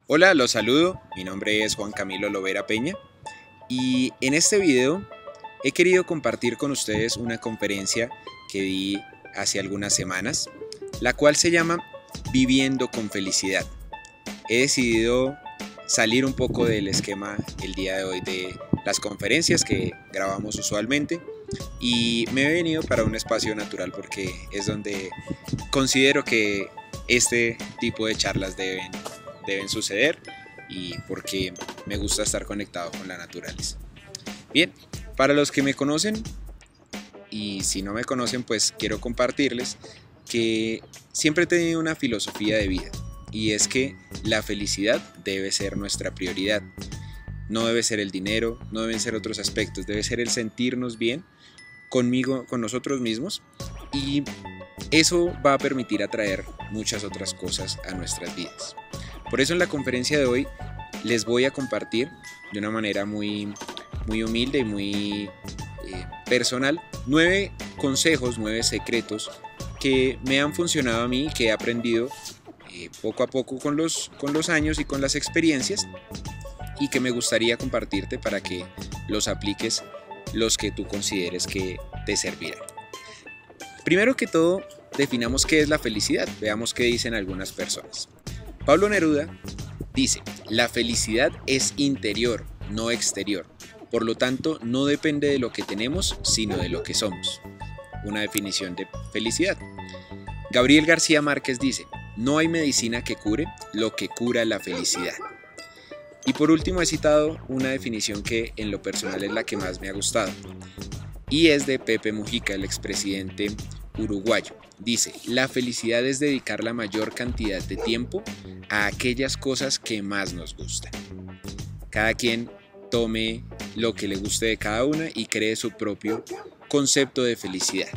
Hola, los saludo. Mi nombre es Juan Camilo Lovera Peña y en este video he querido compartir con ustedes una conferencia que di hace algunas semanas, la cual se llama Viviendo con Felicidad. He decidido salir un poco del esquema el día de hoy de las conferencias que grabamos usualmente y me he venido para un espacio natural porque es donde considero que este tipo de charlas deben suceder y porque me gusta estar conectado con la naturaleza. Bien, para los que me conocen y si no me conocen, pues quiero compartirles que siempre he tenido una filosofía de vida y es que la felicidad debe ser nuestra prioridad. No debe ser el dinero, no deben ser otros aspectos, debe ser el sentirnos bien conmigo, con nosotros mismos, y eso va a permitir atraer muchas otras cosas a nuestras vidas. Por eso en la conferencia de hoy les voy a compartir de una manera muy humilde y muy personal 9 consejos, 9 secretos que me han funcionado a mí, que he aprendido poco a poco con los años y con las experiencias, y que me gustaría compartirte para que los apliques los que tú consideres que te servirán. Primero que todo, definamos qué es la felicidad. Veamos qué dicen algunas personas. Pablo Neruda dice: la felicidad es interior, no exterior. Por lo tanto, no depende de lo que tenemos, sino de lo que somos. Una definición de felicidad. Gabriel García Márquez dice: no hay medicina que cure lo que cura la felicidad. Y por último he citado una definición que en lo personal es la que más me ha gustado, y es de Pepe Mujica, el expresidente uruguayo. Dice: la felicidad es dedicar la mayor cantidad de tiempo a aquellas cosas que más nos gustan. Cada quien tome lo que le guste de cada una y cree su propio concepto de felicidad.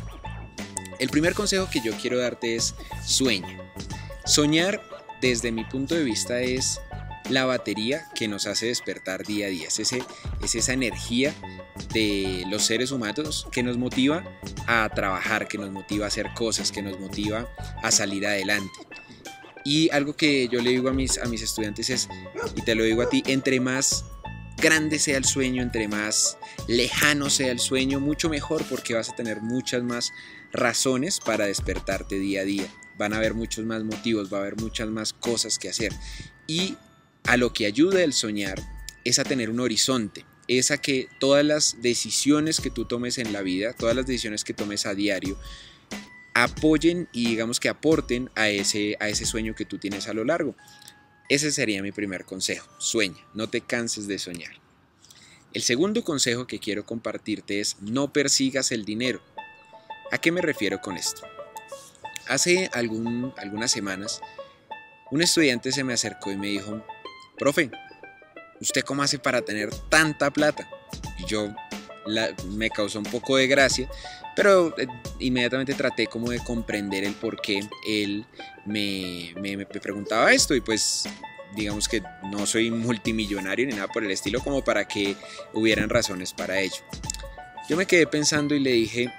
El primer consejo que yo quiero darte es: sueña. Soñar, desde mi punto de vista, es la batería que nos hace despertar día a día. Es esa energía de los seres humanos que nos motiva a trabajar, que nos motiva a hacer cosas, que nos motiva a salir adelante. Y algo que yo le digo a mis estudiantes es, y te lo digo a ti: entre más grande sea el sueño, entre más lejano sea el sueño, mucho mejor, porque vas a tener muchas más razones para despertarte día a día. Van a haber muchos más motivos, va a haber muchas más cosas que hacer. Y a lo que ayuda el soñar es a tener un horizonte, es a que todas las decisiones que tú tomes en la vida, todas las decisiones que tomes a diario, apoyen y digamos que aporten a ese sueño que tú tienes a lo largo. Ese sería mi primer consejo: sueña, no te canses de soñar. El segundo consejo que quiero compartirte es: no persigas el dinero. ¿A qué me refiero con esto? Hace algunas semanas un estudiante se me acercó y me dijo: profe, ¿usted cómo hace para tener tanta plata? Y me causó un poco de gracia, pero inmediatamente traté como de comprender el por qué él me preguntaba esto, y pues digamos que no soy multimillonario ni nada por el estilo como para que hubieran razones para ello. Yo me quedé pensando y le dije: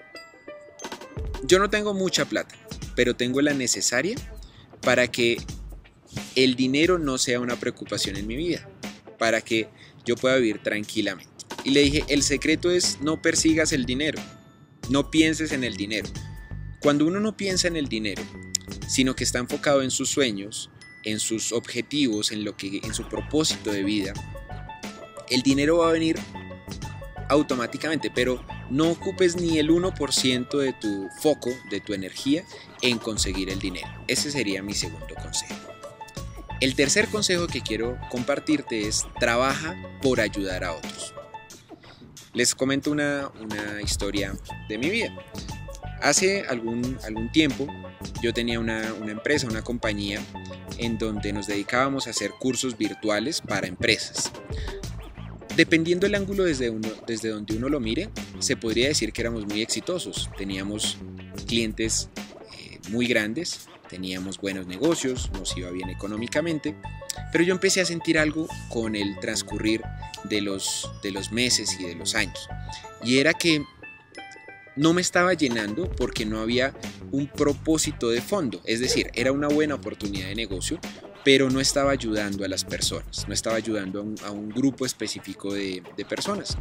yo no tengo mucha plata, pero tengo la necesaria para que el dinero no sea una preocupación en mi vida, para que yo pueda vivir tranquilamente. Y le dije: el secreto es no persigas el dinero, no pienses en el dinero. Cuando uno no piensa en el dinero, sino que está enfocado en sus sueños, en sus objetivos, en su propósito de vida, el dinero va a venir automáticamente, pero no ocupes ni el 1% de tu foco, de tu energía en conseguir el dinero. Ese sería mi segundo consejo. El tercer consejo que quiero compartirte es: trabaja por ayudar a otros. Les comento una historia de mi vida. Hace algún tiempo yo tenía una empresa, una compañía, en donde nos dedicábamos a hacer cursos virtuales para empresas. Dependiendo del ángulo desde donde uno lo mire, se podría decir que éramos muy exitosos. Teníamos clientes muy grandes, teníamos buenos negocios, nos iba bien económicamente, pero yo empecé a sentir algo con el transcurrir de los meses y de los años, y era que no me estaba llenando porque no había un propósito de fondo. Es decir, era una buena oportunidad de negocio, pero no estaba ayudando a las personas, no estaba ayudando a un grupo específico de personas.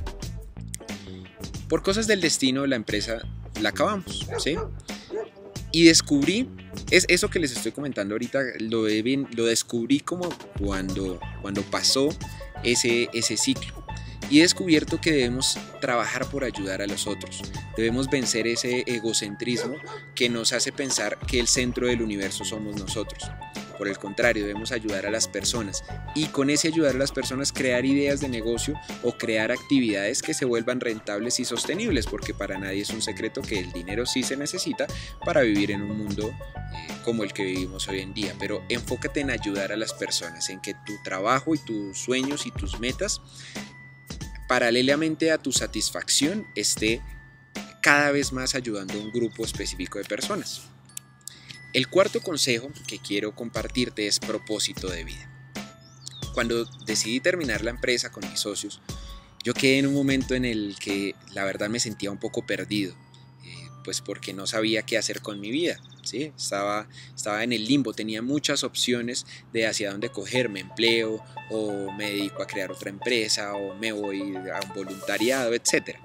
Por cosas del destino la empresa la acabamos, ¿sí? Y descubrí, eso que les estoy comentando ahorita, lo descubrí como cuando pasó ese ciclo. Y he descubierto que debemos trabajar por ayudar a los otros. Debemos vencer ese egocentrismo que nos hace pensar que el centro del universo somos nosotros. Por el contrario, debemos ayudar a las personas y con ese ayudar a las personas crear ideas de negocio o crear actividades que se vuelvan rentables y sostenibles, porque para nadie es un secreto que el dinero sí se necesita para vivir en un mundo como el que vivimos hoy en día. Pero enfócate en ayudar a las personas, en que tu trabajo y tus sueños y tus metas, paralelamente a tu satisfacción, esté cada vez más ayudando a un grupo específico de personas. El cuarto consejo que quiero compartirte es propósito de vida. Cuando decidí terminar la empresa con mis socios, yo quedé en un momento en el que la verdad me sentía un poco perdido, pues porque no sabía qué hacer con mi vida, ¿sí? Estaba en el limbo, tenía muchas opciones de hacia dónde coger, me empleo o me dedico a crear otra empresa o me voy a un voluntariado, etc.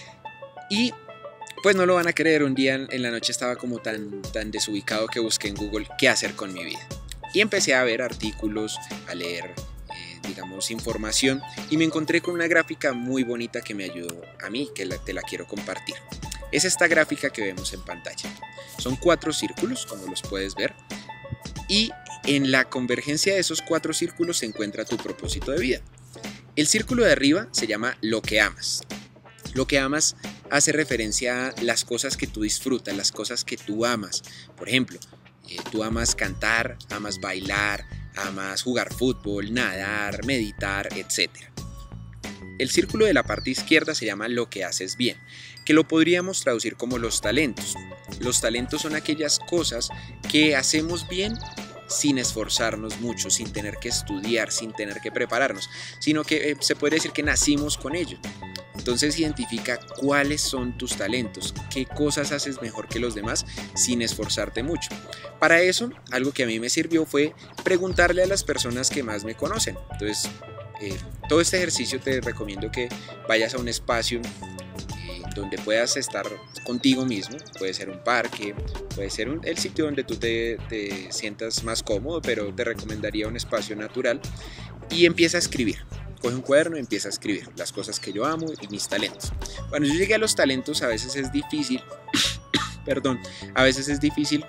Y pues no lo van a creer, un día en la noche estaba como tan desubicado que busqué en Google qué hacer con mi vida. Y empecé a ver artículos, a leer, información, y me encontré con una gráfica muy bonita que me ayudó a mí, que te la quiero compartir. Es esta gráfica que vemos en pantalla. Son 4 círculos, como los puedes ver, y en la convergencia de esos 4 círculos se encuentra tu propósito de vida. El círculo de arriba se llama lo que amas. Lo que amas hace referencia a las cosas que tú disfrutas, las cosas que tú amas. Por ejemplo, tú amas cantar, amas bailar, amas jugar fútbol, nadar, meditar, etc. El círculo de la parte izquierda se llama lo que haces bien, que lo podríamos traducir como los talentos. Los talentos son aquellas cosas que hacemos bien sin esforzarnos mucho, sin tener que estudiar, sin tener que prepararnos, sino que se puede decir que nacimos con ello. Entonces identifica cuáles son tus talentos, qué cosas haces mejor que los demás sin esforzarte mucho. Para eso, algo que a mí me sirvió fue preguntarle a las personas que más me conocen. Entonces, todo este ejercicio te recomiendo que vayas a un espacio donde puedas estar contigo mismo. Puede ser un parque, puede ser el sitio donde tú te sientas más cómodo, pero te recomendaría un espacio natural y empieza a escribir. Coge un cuaderno y empieza a escribir las cosas que yo amo y mis talentos. Cuando yo llegué a los talentos, a veces es difícil, a veces es difícil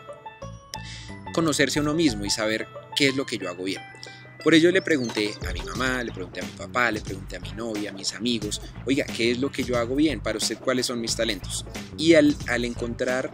conocerse a uno mismo y saber qué es lo que yo hago bien. Por ello le pregunté a mi mamá, le pregunté a mi papá, le pregunté a mi novia, a mis amigos, oiga, ¿qué es lo que yo hago bien? Para usted, ¿cuáles son mis talentos? Y al encontrar,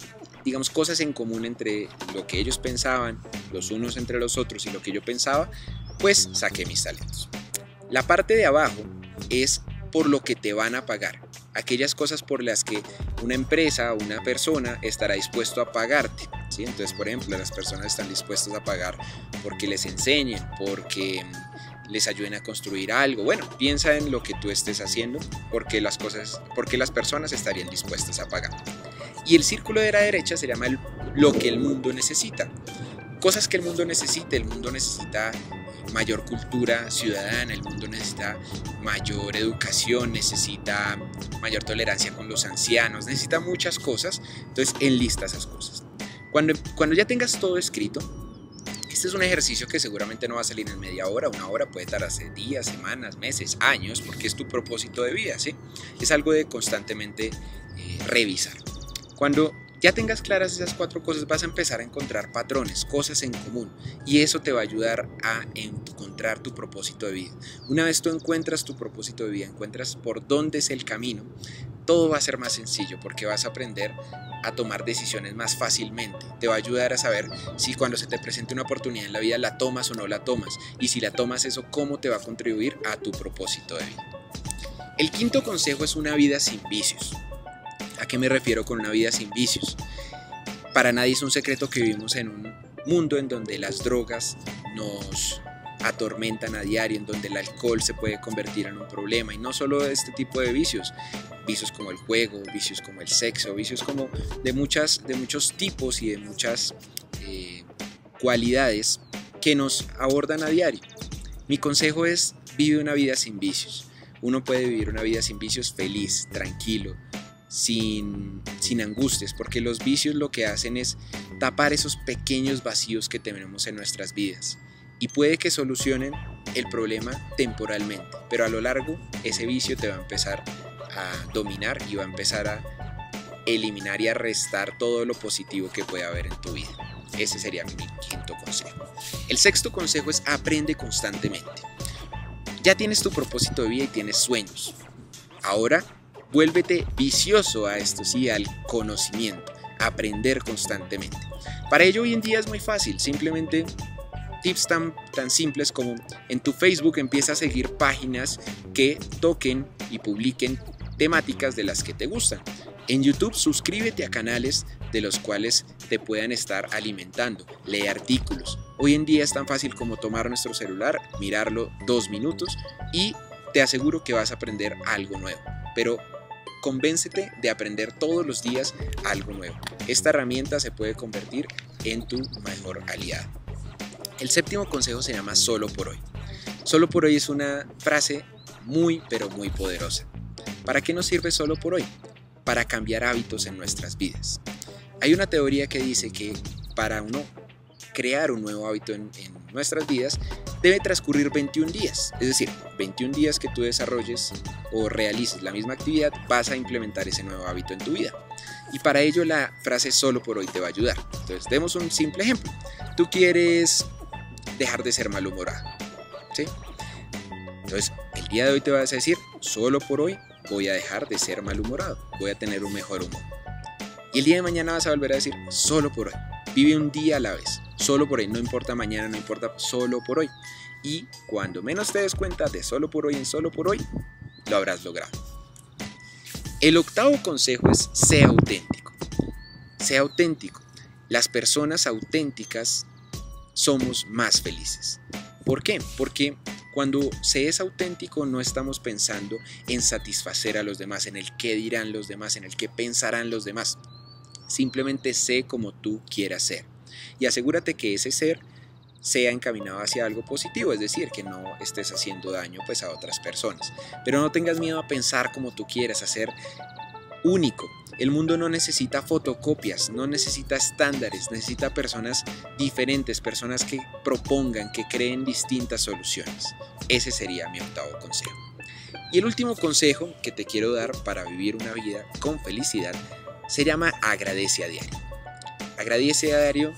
cosas en común entre lo que ellos pensaban, los unos entre los otros y lo que yo pensaba, pues saqué mis talentos. La parte de abajo es por lo que te van a pagar, aquellas cosas por las que una empresa o una persona estará dispuesto a pagarte, ¿sí? Entonces, por ejemplo, las personas están dispuestas a pagar porque les enseñen, porque les ayuden a construir algo. Bueno, piensa en lo que tú estés haciendo, porque las personas estarían dispuestas a pagar. Y el círculo de la derecha se llama lo que el mundo necesita. Cosas que el mundo necesita mayor cultura ciudadana, el mundo necesita mayor educación, necesita mayor tolerancia con los ancianos, necesita muchas cosas. Entonces enlista esas cosas. Cuando ya tengas todo escrito, este es un ejercicio que seguramente no va a salir en media hora, una hora, puede tardarse días, semanas, meses, años, porque es tu propósito de vida, ¿sí? Es algo de constantemente revisar. Cuando ya tengas claras esas 4 cosas, vas a empezar a encontrar patrones, cosas en común, y eso te va a ayudar a encontrar tu propósito de vida. Una vez tú encuentras tu propósito de vida, encuentras por dónde es el camino, todo va a ser más sencillo porque vas a aprender a tomar decisiones más fácilmente. Te va a ayudar a saber si cuando se te presente una oportunidad en la vida la tomas o no la tomas, y si la tomas, eso cómo te va a contribuir a tu propósito de vida. El quinto consejo es una vida sin vicios. ¿A qué me refiero con una vida sin vicios? Para nadie es un secreto que vivimos en un mundo en donde las drogas nos atormentan a diario, en donde el alcohol se puede convertir en un problema, y no solo este tipo de vicios como el juego, vicios como el sexo, vicios como de muchos tipos y de muchas cualidades que nos abordan a diario. Mi consejo es: vive una vida sin vicios. Uno puede vivir una vida sin vicios feliz, tranquilo, sin angustias, porque los vicios lo que hacen es tapar esos pequeños vacíos que tenemos en nuestras vidas, y puede que solucionen el problema temporalmente, pero a lo largo ese vicio te va a empezar a dominar y va a empezar a eliminar y a restar todo lo positivo que puede haber en tu vida. Ese sería mi quinto consejo. El sexto consejo es: aprende constantemente. Ya tienes tu propósito de vida y tienes sueños. Ahora vuélvete vicioso a esto, sí, al conocimiento, aprender constantemente. Para ello hoy en día es muy fácil, simplemente tips tan simples como en tu Facebook empieza a seguir páginas que toquen y publiquen temáticas de las que te gustan. En YouTube suscríbete a canales de los cuales te puedan estar alimentando, lee artículos. Hoy en día es tan fácil como tomar nuestro celular, mirarlo 2 minutos y te aseguro que vas a aprender algo nuevo. Pero convéncete de aprender todos los días algo nuevo. Esta herramienta se puede convertir en tu mejor aliado. El séptimo consejo se llama solo por hoy. Solo por hoy es una frase muy pero muy poderosa. ¿Para qué nos sirve solo por hoy? Para cambiar hábitos en nuestras vidas. Hay una teoría que dice que para uno crear un nuevo hábito en nuestras vidas debe transcurrir 21 días. Es decir, 21 días que tú desarrolles o realices la misma actividad, vas a implementar ese nuevo hábito en tu vida. Y para ello la frase solo por hoy te va a ayudar. Entonces, demos un simple ejemplo. Tú quieres dejar de ser malhumorado, ¿sí? Entonces, el día de hoy te vas a decir: solo por hoy voy a dejar de ser malhumorado, voy a tener un mejor humor. Y el día de mañana vas a volver a decir: solo por hoy. Vive un día a la vez, solo por hoy, no importa mañana, no importa, solo por hoy. Y cuando menos te des cuenta de solo por hoy en solo por hoy, lo habrás logrado. El octavo consejo es: sea auténtico. Sea auténtico. Las personas auténticas somos más felices. ¿Por qué? Porque cuando se es auténtico no estamos pensando en satisfacer a los demás, en el qué dirán los demás, en el qué pensarán los demás. Simplemente sé como tú quieras ser. Y asegúrate que ese ser sea encaminado hacia algo positivo, es decir, que no estés haciendo daño pues a otras personas. Pero no tengas miedo a pensar como tú quieras, a ser único. El mundo no necesita fotocopias, no necesita estándares, necesita personas diferentes, personas que propongan, que creen distintas soluciones. Ese sería mi octavo consejo. Y el último consejo que te quiero dar para vivir una vida con felicidad se llama agradece a diario. Agradece a diario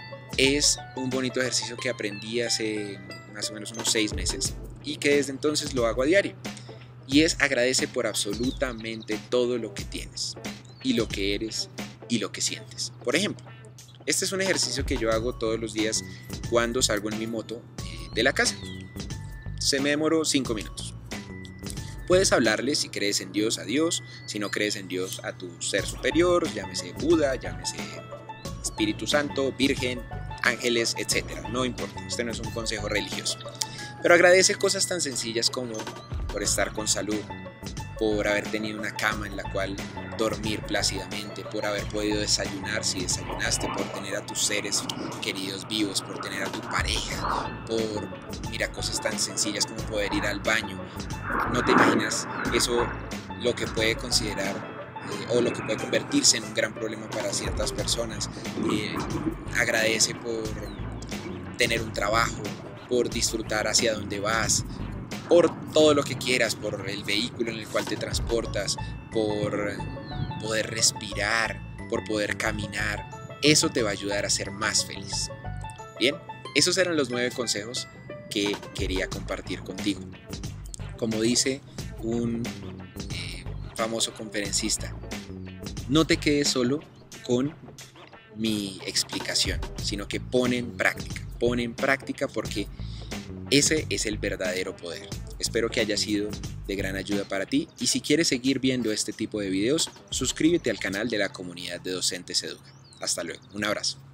es un bonito ejercicio que aprendí hace más o menos unos 6 meses y que desde entonces lo hago a diario. Y es: agradece por absolutamente todo lo que tienes, y lo que eres, y lo que sientes. Por ejemplo, este es un ejercicio que yo hago todos los días cuando salgo en mi moto de la casa. Se me demoró 5 minutos. Puedes hablarle, si crees en Dios, a Dios; si no crees en Dios, a tu ser superior, llámese Buda, llámese Espíritu Santo, Virgen, ángeles, etc. No importa, este no es un consejo religioso. Pero agradece cosas tan sencillas como por estar con salud, por haber tenido una cama en la cual dormir plácidamente, por haber podido desayunar si desayunaste, por tener a tus seres queridos vivos, por tener a tu pareja, mira, cosas tan sencillas como poder ir al baño. No te imaginas eso lo que puede considerar o lo que puede convertirse en un gran problema para ciertas personas. Agradece por tener un trabajo, por disfrutar hacia donde vas, por todo lo que quieras, por el vehículo en el cual te transportas, por poder respirar, por poder caminar. Eso te va a ayudar a ser más feliz. Bien, esos eran los 9 consejos que quería compartir contigo. Como dice un famoso conferencista: no te quedes solo con mi explicación, sino que pon en práctica porque ese es el verdadero poder. Espero que haya sido de gran ayuda para ti, y si quieres seguir viendo este tipo de videos, suscríbete al canal de la comunidad de Docentes Educa. Hasta luego, un abrazo.